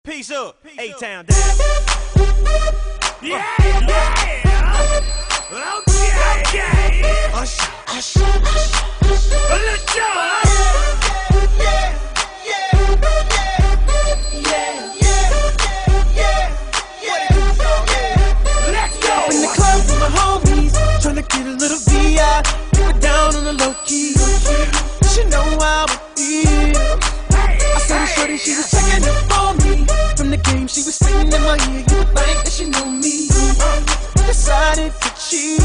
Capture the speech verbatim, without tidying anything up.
Peace up, A-Town down. Yeah, yeah. Okay, okay. Usher, usher, usher. Let's go. In the club with my homies, tryna get a little V I, keep it down on the low key. She know how it feel. I saw the shorty, she was checking up on me. From the game, she was singing in my ear. You would think that she knew me. Decided to cheat.